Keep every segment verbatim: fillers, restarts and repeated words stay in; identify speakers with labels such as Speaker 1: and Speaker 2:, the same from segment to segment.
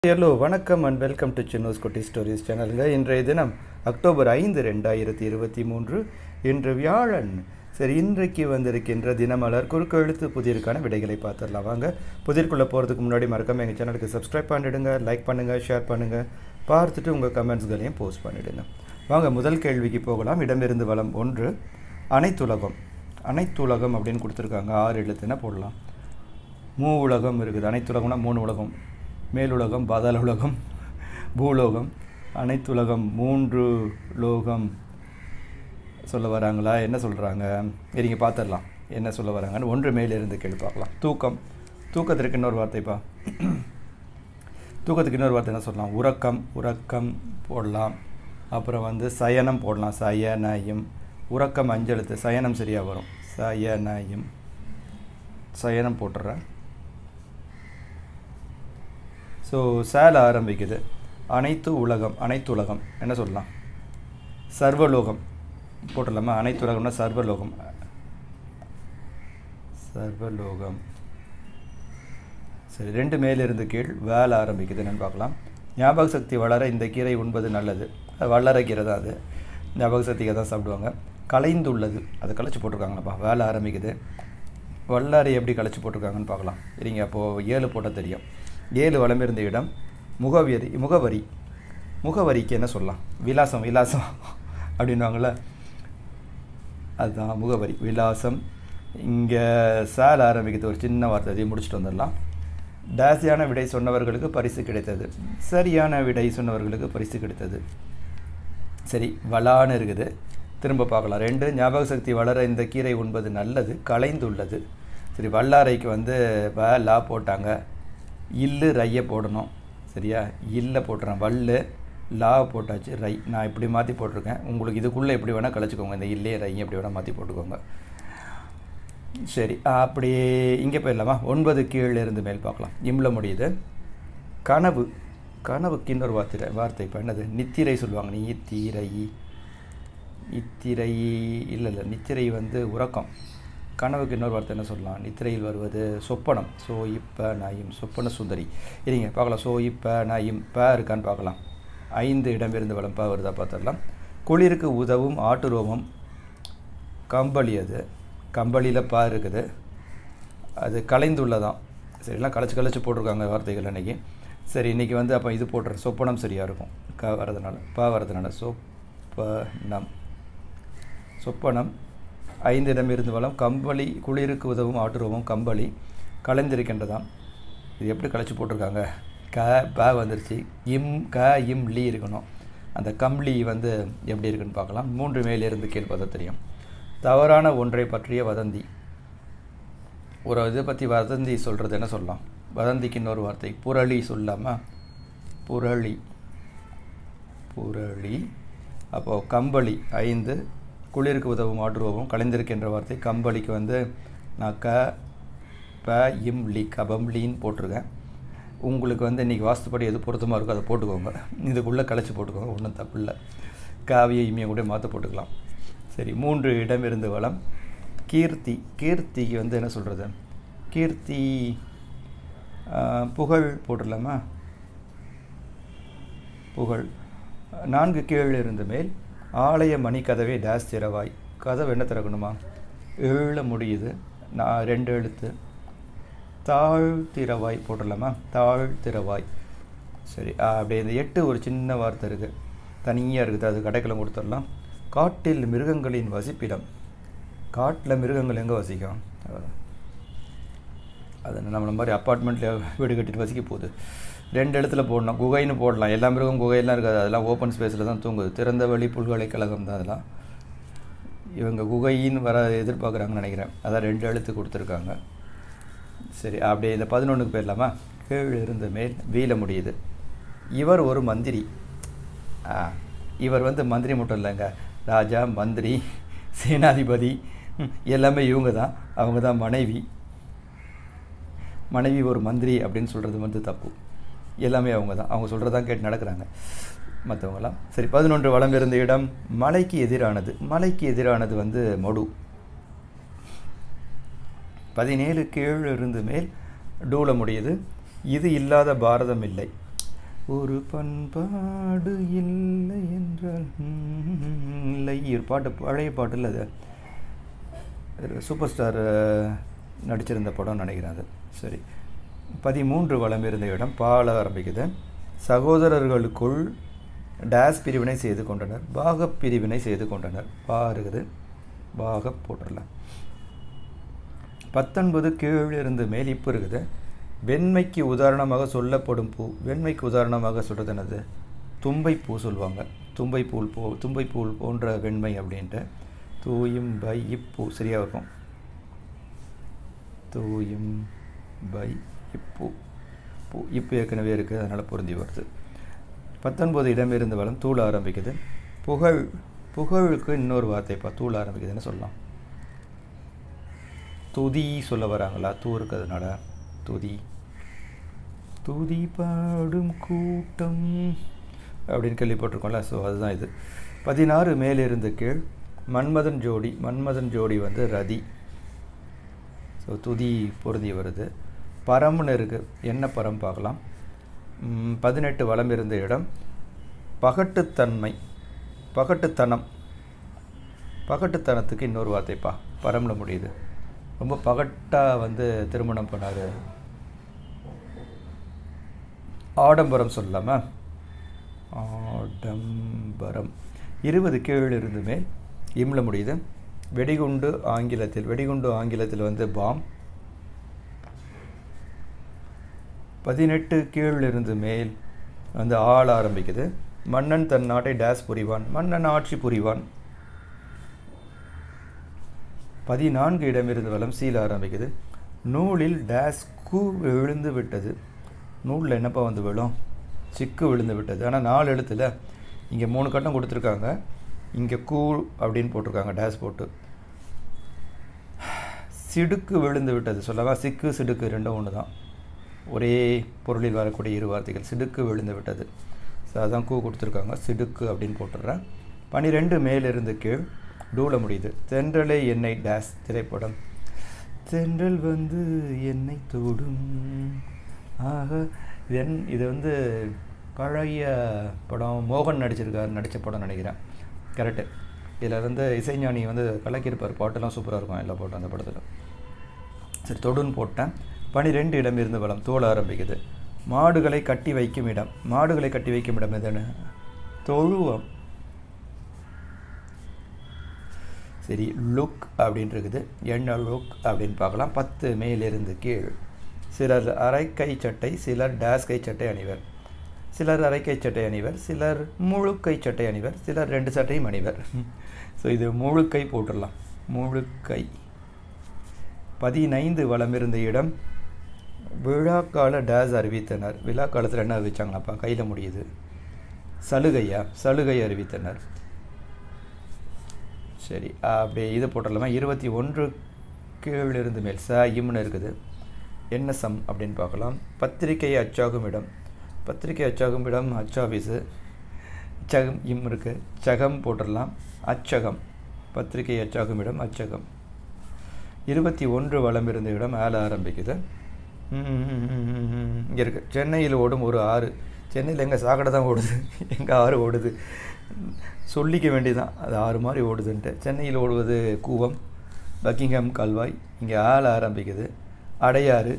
Speaker 1: Hello வணக்கம் and welcome to சின்னோஸ் குட்டி stories சேனலுங்க. இன்றைய தினம் அக்டோபர் ஐந்து ரெண்டாயிரத்தி இருபத்தி மூன்று இன்று வியாழன். சரி, இன்றைக்கு வந்திருக்கின்ற தினமலர் குறுக்கெழுத்து புதிருக்கான விடைகளை பார்த்துடலாம் வாங்க. புதிர்க்குள்ளே போகிறதுக்கு முன்னாடி மறக்காம எங்கள் சேனலுக்கு சப்ஸ்கிரைப் பண்ணிவிடுங்க, லைக் பண்ணுங்கள், ஷேர் பண்ணுங்கள், பார்த்துட்டு உங்கள் கமெண்ட்ஸ்களையும் போஸ்ட் பண்ணிவிடுங்க. வாங்க முதல் கேள்விக்கு போகலாம். இடமிருந்து வளம் ஒன்று. அனைத்துலகம். அனைத்துலகம் அப்படின்னு கொடுத்துருக்காங்க. ஆறு எழுத்துனா போடலாம். மூ உலகம் இருக்குது. அனைத்துலகம்னா மூணு உலகம். மேலுலகம், பாதாள உலகம், பூலோகம், அனைத்துலகம், மூன்று லோகம் சொல்ல வராங்களா? என்ன சொல்கிறாங்க? சரிங்க, பார்த்துடலாம் என்ன சொல்ல வராங்கன்னு. ஒன்று மேலிருந்து கேள்வி பார்க்கலாம். தூக்கம். தூக்கத்திற்கு இன்னொரு வார்த்தைப்பா. தூக்கத்துக்கு இன்னொரு வார்த்தை என்ன சொல்லலாம்? உறக்கம். உறக்கம் போடலாம். அப்புறம் வந்து சயனம் போடலாம். சயனயம். உறக்கம் அஞ்செழுத்து. சயனம் சரியாக வரும். சயனயம். சயனம் போட்டுறேன். ஸோ சேல ஆரம்பிக்குது. அனைத்து உலகம். அனைத்து உலகம் என்ன சொல்லலாம்? சர்வலோகம் போட்டுடலாமா? அனைத்து உலகம்னா சர்வலோகம். சர்வலோகம். சரி, ரெண்டு மேலிருந்து கீழ் வேலை ஆரம்பிக்குது. என்னென்னு பார்க்கலாம். ஞாபக சக்தி வளர இந்த கீரை உண்பது நல்லது. வளர கீரை தான் அது. ஞாபக சக்திக்கு தான் சாப்பிடுவாங்க. கலைந்துள்ளது. அதை கலைச்சி போட்டிருக்காங்களாப்பா. வேலை ஆரம்பிக்குது. வல்லாரை எப்படி கலைச்சி போட்டிருக்காங்கன்னு பார்க்கலாம். சரிங்க, அப்போது ஏழு போட்டால் தெரியும். ஏழு வளமிருந்த இடம். முகவரி. முகவரி. முகவரிக்கு என்ன சொல்லலாம்? விலாசம். விலாசம் அப்படின்வாங்கள, அதுதான் முகவரி. விலாசம். இங்கே சேல் ஆரம்பிக்கிறது. ஒரு சின்ன வார்த்தை, அதையும் முடிச்சுட்டு வந்துடலாம். டேசியான விடை சொன்னவர்களுக்கு பரிசு கிடைத்தது. சரியான விடை சொன்னவர்களுக்கு பரிசு கிடைத்தது. சரி, வளான்னு இருக்குது. திரும்ப பார்க்கலாம். ரெண்டு. ஞாபக சக்தி வளர இந்த கீரை உண்பது நல்லது. கலைந்துள்ளது. சரி, வல்லாரைக்கு வந்து வ லா போட்டாங்க. இல்லு ரையை போடணும். சரியா? இல்லை போட்டுறேன். வல்லு லா போட்டாச்சு. ரை நான் இப்படி மாற்றி போட்டிருக்கேன். உங்களுக்கு இதுக்குள்ளே எப்படி வேணால் கழிச்சிக்கோங்க. இந்த இல்லே ரை எப்படி வேணால் மாற்றி போட்டுக்கோங்க. சரி, அப்படியே இங்கே போயிடலாமா? ஒன்பது கீழே இருந்து மேல் பார்க்கலாம். இம்ல முடியுது. கனவு. கனவுக்கு இன்னொரு வார்த்தை வார்த்தை இப்போ என்னது? நித்திரை சொல்லுவாங்க. நீ தீரை. இத்திரை இல்லை இல்லை நித்திரை வந்து உறக்கம். கனவுக்கு இன்னொரு வார்த்தை என்ன சொல்லலாம்? நித்திரையில் வருவது சொப்பனம். சோ இப்ப நாயும். சொப்பன சுந்தரி. இருங்க பார்க்கலாம். சோ இப்ப நாயும் ப இருக்கான்னு பார்க்கலாம். ஐந்து இடமிருந்து வளம் ப வருதா பார்த்துடலாம். குளிருக்கு உதவும் ஆட்டுரோமம். கம்பளி. அது கம்பளியில் ப இருக்குது. அது கலைந்துள்ளதான். சரிலாம் கலைச்சி கலைச்சி போட்டிருக்காங்க வார்த்தைகள் அன்றைக்கி. சரி, இன்றைக்கி வந்து அப்போ இது போட்டுறேன். சொப்பனம் சரியாக இருக்கும். க வரதுனால ப வரதுனால சொப்பனம். சொப்பனம். ஐந்து இடமிருந்து வளம். கம்பளி. குளிருக்கு உதவும் ஆட்டுரோமம். கம்பளி கலைந்திருக்கின்றதாம். இது எப்படி கலைச்சி போட்டிருக்காங்க? க ப வந்துருச்சு. இம் க இம் லீ இருக்கணும். அந்த கம்லி வந்து எப்படி இருக்குன்னு பார்க்கலாம். மூன்று மேலிருந்து கீழ் பார்த்தா தெரியும். தவறான ஒன்றை பற்றிய வதந்தி. ஒரு இதை பற்றி வதந்தி சொல்கிறது என்ன சொல்லலாம்? வதந்திக்கு இன்னொரு வார்த்தை புரளி சொல்லாமல். புரளி. புரளி. அப்போது கம்பளி. ஐந்து. குளிருக்கு உதவும் ஆட்டுருவோம். கலைந்திருக்கின்ற வார்த்தை. கம்பளிக்கு வந்து நான் க ப இம் லி கபம்லின்னு போட்டிருக்கேன். உங்களுக்கு வந்து இன்றைக்கி வாஸ்துப்படி எது பொருத்தமாக இருக்கோ அதை போட்டுக்கோங்க. இதுக்குள்ளே கலைச்சி போட்டுக்கோங்க, ஒன்றும் தப்பு இல்லை. காவிய இமையை கூட மாற்ற போட்டுக்கலாம். சரி, மூன்று இடமிருந்து வளம். கீர்த்தி. கீர்த்திக்கு வந்து என்ன சொல்கிறது? கீர்த்தி புகழ் போட்டுடலாமா? புகழ். நான்கு கீழ் இருந்து மேல். ஆலய மணி கதவே டேஸ் திறவாய். கதவு என்ன திறக்கணுமா? ஏழு முடியுது. நான் ரெண்டு எழுத்து. தாழ் திறவாய் போட்டுடலாமா? தாழ் திறவாய். சரி, அப்படியே இந்த எட்டு ஒரு சின்ன வார்த்தை இருக்குது, தனியாக இருக்குது. அது கடைக்கெல்லாம் கொடுத்துடலாம். காட்டில் மிருகங்களின் வசிப்பிடம். காட்டில் மிருகங்கள் எங்கே வசிக்கும்? அது நம்மளை மாதிரி அப்பார்ட்மெண்ட்டில் வீடு கட்டிட்டு வசிக்க போகுது. ரெண்டு இடத்துல போடணும். குகைன்னு போடலாம். எல்லா மிருகம் குகையெல்லாம் இருக்காது. அதெல்லாம் ஓப்பன் ஸ்பேஸில் தான் தூங்குது. திறந்த வெளி பல்கலைக்கழகம் தான் அதெல்லாம். இவங்க குகைன்னு வர எதிர்பார்க்குறாங்கன்னு நினைக்கிறேன். அதான் ரெண்டு எழுத்து கொடுத்துருக்காங்க. சரி, அப்படியே இந்த பதினொன்றுக்கு போயிடலாமா? கீழ் இருந்த மேல் வீல முடியுது. இவர் ஒரு மந்திரி. ஆ இவர் வந்து மந்திரி மட்டும் இல்லைங்க. ராஜா, மந்திரி, சேனாதிபதி எல்லாமே இவங்க தான். அவங்க தான் மனைவி. மனைவி ஒரு மந்திரி அப்படின்னு சொல்கிறது வந்து தப்பு. எல்லாமே அவங்க தான். அவங்க சொல்கிறதான் கேட்டு நடக்கிறாங்க மற்றவங்களாம். சரி, பதினொன்று வளம் இருந்த இடம். மலைக்கு எதிரானது. மலைக்கு எதிரானது வந்து மடு. பதினேழு கீழ் இருந்து மேல் டூல முடியுது. இது இல்லாத பாரதம் இல்லை. ஒரு பண்பாடு இல்லை என்றால் இல்லை. ஒரு பாட்டு, பழைய பாட்டு இல்லை, அது சூப்பர் ஸ்டார் நடிச்சிருந்த படம் நினைக்கிறேன் அது. சரி, பதிமூன்று வளம் இருந்த இடம் பால ஆரம்பிக்குது. சகோதரர்களுக்குள் டேஸ் பிரிவினை செய்து கொண்டனர், பாக பிரிவினை செய்து கொண்டனர். பா இருக்குது, பாக போட்டுடலாம். பத்தொன்பது கீழிருந்து மேல் இப்போ இருக்குது. வெண்மைக்கு உதாரணமாக சொல்லப்படும் பூ, வெண்மைக்கு உதாரணமாக சொல்கிறது என்னது? தும்பை பூ சொல்லுவாங்க. தும்பை பூ போ தும்பை பூ போன்ற வெண்மை அப்படின்ட்டு. தூயும் பை இப்பூ சரியாக இருக்கும். தூயும் பை இப்பூ, பூ இப்போ ஏற்கனவே இருக்குது, அதனால் பொருந்தி வருது. பத்தொன்பது இடமிருந்து வளம் தூள் ஆரம்பிக்குது. புகழ், புகழுக்கு இன்னொரு வார்த்தைப்பா, தூள் ஆரம்பிக்குதுன்னு சொல்லலாம். துதி சொல்ல வராங்களா? தூ இருக்கிறதுனால துதி. துதி பாடும் கூட்டம் அப்படின்னு கேள்விப்பட்டிருக்கோம்ல, ஸோ அதுதான் இது. பதினாறு மேலிருந்து கீழ் மன்மதன் ஜோடி, மன்மதன் ஜோடி வந்து ரதி. ஸோ துதி பொருந்தி வருது. பரம்னு இருக்குது, என்ன பரம் பார்க்கலாம். பதினெட்டு வளம் இருந்த இடம் பகட்டுத்தன்மை, பகட்டுத்தனம். பகட்டுத்தனத்துக்கு இன்னொரு வார்த்தைப்பா, பரம்ல முடியுது. ரொம்ப பகட்டாக வந்து திருமணம் பண்ணார். ஆடம்பரம் சொல்லலாமா? ஆடம்பரம். இருபது கீழ் இருந்து மேல் இம்ல முடியுது. வெடிகுண்டு ஆங்கிலத்தில், வெடிகுண்டு ஆங்கிலத்தில் வந்து பாம். பதினெட்டு கீழ் இருந்து மேல் வந்து ஆள் ஆரம்பிக்குது. மன்னன் தன் நாட்டை டேஸ் புரிவான், மன்னன் ஆட்சி புரிவான். பதினான்கு இடமிருந்து வளம் சீல ஆரம்பிக்குது. நூலில் டேஸ் கூ விழுந்து விட்டது. நூலில் என்னப்பா வந்து விழும்? சிக்கு விழுந்து விட்டது. ஆனால் நாலு எழுத்துல இங்கே மூணு கட்டம் கொடுத்துருக்காங்க, இங்கே கூ அப்படின்னு போட்டிருக்காங்க டேஸ் போட்டு. சிடுக்கு விழுந்து விட்டது சொல்லவா? சிக்கு சிடுக்கு ரெண்டும் ஒன்று தான், ஒரே பொருளில் வரக்கூடிய இரு வார்த்தைகள். சிடுக்கு விழுந்து விட்டது, ஸோ அதான் கூ கொடுத்துருக்காங்க, சிடுக்கு அப்படின்னு போட்டுடுறேன். பனிரெண்டு மேலிருந்து கீழ் டூல முடியுது. தென்றலே என்னை டேஸ் திரைப்படம். தென்றல் வந்து என்னை தொடும். ஆக தென் இது வந்து பழைய படம், மோகன் நடிச்சிருக்கார், நடித்த படம் நினைக்கிறேன். கரெக்டு. இதில் வந்து இசைஞானி வந்து கலக்கியிருப்பார், பாட்டெல்லாம் சூப்பராக இருக்கும் எல்லா பாட்டும் அந்த படத்தில். சரி, தொடுன்னு போட்டேன். பனிரெண்டு இடம் இருந்து வளம் தோல் ஆரம்பிக்குது. மாடுகளை கட்டி வைக்கும் இடம், மாடுகளை கட்டி வைக்கும் இடம் எதுன்னு? தொழுவம். சரி, லுக் அப்படின்னு இருக்குது, என்ன லுக் அப்படின்னு பார்க்கலாம். பத்து மேலிருந்து கீழ். சிலர் அரைக்கை சட்டை, சிலர் டேஸ் கை சட்டை அணிவர். சிலர் அரைக்கை சட்டை அணிவர், சிலர் முழுக்கை சட்டை அணிவர், சிலர் ரெண்டு சட்டையும் அணிவர். ஸோ இது முழுக்கை போட்டுடலாம், முழுக்கை. பதினைந்து வளம் இருந்த இடம் விழாக்கால டேஸ் அறிவித்தனர். விழா காலத்தில் என்ன அறிவிச்சாங்களாப்பா? கையில் முடியுது. சலுகையா? சலுகை அறிவித்தனர். சரி, அப்படி இது போட்டுடலாமா? இருபத்தி ஒன்று கீழ் இருந்து மேல் ச இம்னு இருக்குது. என்ன சம் அப்படின்னு பார்க்கலாம். பத்திரிகை அச்சாகும் இடம், பத்திரிகை அச்சாகும் இடம் அச்சாஃபீஸு. சகம் இம் இருக்குது, சகம் போட்டுடலாம். அச்சகம், பத்திரிகை அச்சாகும் இடம் அச்சகம். இருபத்தி ஒன்று வளம் இருந்த இடம் ஆல ஆரம்பிக்குது. இங்கே இருக்குது. சென்னையில் ஓடும் ஒரு ஆறு. சென்னையில் எங்கள் சாக்கடை தான் ஓடுது, எங்கள் ஆறு ஓடுது. சொல்லிக்க வேண்டியதான், அது ஆறு மாதிரி ஓடுதுன்ட்டு. சென்னையில் ஓடுவது கூவம், பக்கிங்ஹாம் கால்வாய். இங்கே ஆல ஆரம்பிக்குது. அடையாறு,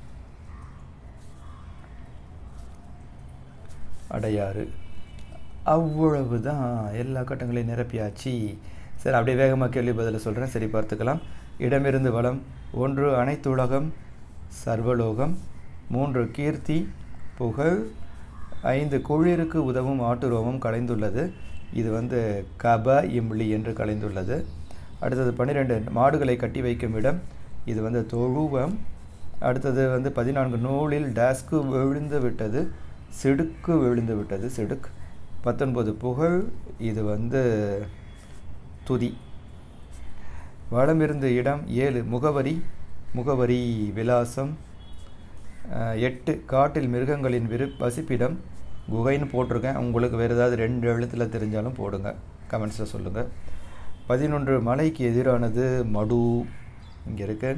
Speaker 1: அடையாறு. அவ்வளவு தான், எல்லா கட்டங்களையும் நிரப்பியாச்சு. சரி, அப்படியே வேகமாக கேள்வி பதில் சொல்கிறேன், சரி பார்த்துக்கலாம். இடமிருந்து வளம் ஒன்று அனைத்துலகம் சர்வலோகம். மூன்று கீர்த்தி புகழ். ஐந்து குளிருக்கு உதவும் ஆட்டுரோமம் கலைந்துள்ளது. இது வந்து கப இம்லி என்று கலைந்துள்ளது. அடுத்தது பன்னிரெண்டு மாடுகளை கட்டி வைக்கும் இடம். இது வந்து தொழுவம். அடுத்தது வந்து பதினான்கு நூலில் டேஸ்க்கு விழுந்து விட்டது, சிடுக்கு விழுந்து விட்டது, சிடுக். பத்தொன்பது புகழ். இது வந்து துதி. வளமிருந்த இடம் ஏழு முகவரி, முகவரி விலாசம். எட்டு காட்டில் மிருகங்களின் விரு வசிப்பிடம். குகைன்னு போட்டிருக்கேன், உங்களுக்கு வேறு ஏதாவது ரெண்டு எழுத்தில் தெரிஞ்சாலும் போடுங்க, கமெண்ட்ஸில் சொல்லுங்கள். பதினொன்று மலைக்கு எதிரானது மடு, இங்கே இருக்கு.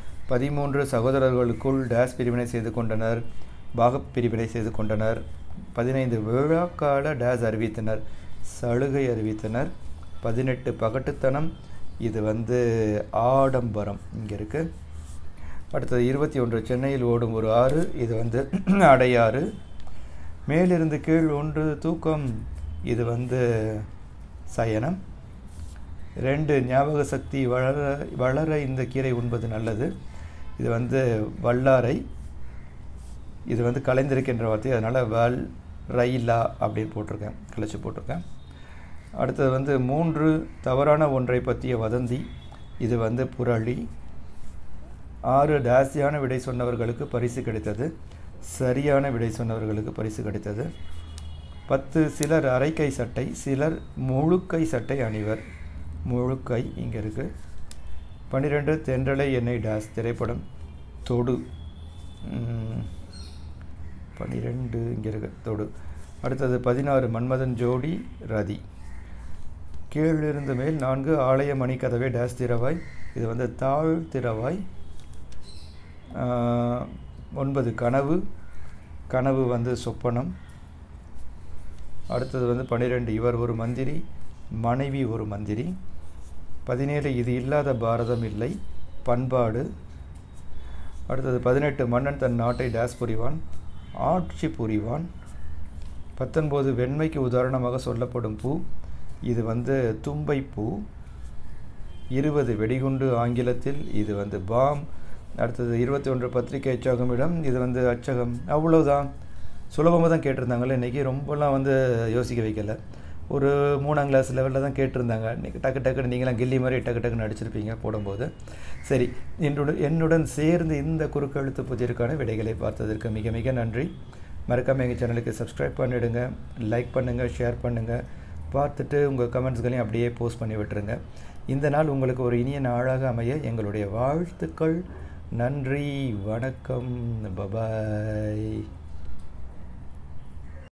Speaker 1: பதிமூன்று சகோதரர்களுக்குள் டேஸ் பிரிவினை செய்து கொண்டனர், பாகப் பிரிவினை செய்து கொண்டனர். பதினைந்து விழாக்கால டேஸ் அறிவித்தனர், சலுகை அறிவித்தனர். பதினெட்டு பகட்டுத்தனம், இது வந்து ஆடம்பரம் இங்கே இருக்குது. அடுத்தது இருபத்தி ஒன்று சென்னையில் ஓடும் ஒரு ஆறு, இது வந்து அடையாறு. மேலிருந்து கீழ் ஒன்று தூக்கம், இது வந்து சயனம். ரெண்டு ஞாபக சக்தி வளர வளர இந்த கீரை உண்பது நல்லது, இது வந்து வல்லாரை. இது வந்து கலைந்திருக்கின்ற வார்த்தை, அதனால் வல் ரயிலா அப்படின்னு போட்டிருக்கேன், கழிச்சு போட்டிருக்கேன். அடுத்தது வந்து மூன்று தவறான ஒன்றை பற்றிய வதந்தி, இது வந்து புரளி. ஆறு டாசியான விடை சொன்னவர்களுக்கு பரிசு கிடைத்தது, சரியான விடை சொன்னவர்களுக்கு பரிசு கிடைத்தது. பத்து சிலர் அரைக்கை சட்டை, சிலர் முழுக்கை சட்டை அணிவர், முழுக்கை இங்கே இருக்குது. பன்னிரெண்டு தென்றலை எண்ணெய் டாஸ் திரைப்படம் தொடு, பன்னிரெண்டு இங்கே இருக்கு தொடு. அடுத்தது பதினாறு மன்மதன் ஜோடி ரதி. கீழிருந்து மேல் நான்கு ஆலய மணி கதவை டேஸ் திறவாய், இது வந்து தாழ் திறவாய். ஒன்பது கனவு, கனவு வந்து சொப்பனம். அடுத்தது வந்து பன்னிரெண்டு இவர் ஒரு மந்திரி, மனைவி ஒரு மந்திரி. பதினேழு இது இல்லாத பாரதம் இல்லை, பண்பாடு. அடுத்தது பதினெட்டு மன்னன் தன் நாட்டை டேஸ் புரிவான், ஆட்சி புரிவான். பத்தொன்பது வெண்மைக்கு உதாரணமாக சொல்லப்படும் பூ, இது வந்து தும்பை பூ. இருபது வெடிகுண்டு ஆங்கிலத்தில், இது வந்து பாம். அடுத்தது இருபத்தி ஒன்று பத்திரிகை அச்சகம் இடம், இது வந்து அச்சகம். அவ்வளோதான், சுலபமாக தான் கேட்டிருந்தாங்களே இன்றைக்கி, ரொம்பலாம் வந்து யோசிக்க வைக்கலை. ஒரு மூணாம் கிளாஸ் லெவலில் தான் கேட்டிருந்தாங்க. இன்றைக்கி டக்கு டக்குன்னு நீங்களாம் கில்லி மாதிரி டக்கு டக்குன்னு அடிச்சிருப்பீங்க போடும்போது. சரி, என்னுடன் என்னுடன் சேர்ந்து இந்த குறுக்கெழுத்து புதிருக்கான விடைகளை பார்த்ததற்கு மிக மிக நன்றி. மறக்காமல் எங்கள் சேனலுக்கு சப்ஸ்கிரைப் பண்ணிவிடுங்க, லைக் பண்ணுங்கள், ஷேர் பண்ணுங்கள். பார்த்துட்டு உங்கள் கமெண்ட்ஸ்களையும் அப்படியே போஸ்ட் பண்ணி விட்டுருங்க. இந்த நாள் உங்களுக்கு ஒரு இனிய நாளாக அமைய எங்களுடைய வாழ்த்துக்கள். நன்றி, வணக்கம், பபாய்.